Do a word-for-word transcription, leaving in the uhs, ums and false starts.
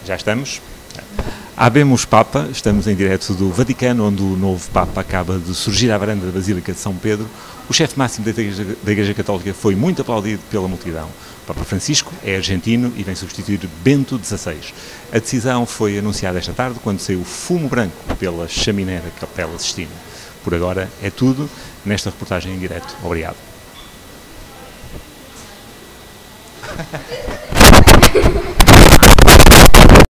Já estamos? Habemos Papa, estamos em direto do Vaticano, onde o novo Papa acaba de surgir à varanda da Basílica de São Pedro. O chefe máximo da Igreja, da Igreja Católica foi muito aplaudido pela multidão. O Papa Francisco é argentino e vem substituir Bento dezasseis. A decisão foi anunciada esta tarde, quando saiu fumo branco pela chaminé da Capela Sistina. Por agora é tudo nesta reportagem em direto. Obrigado.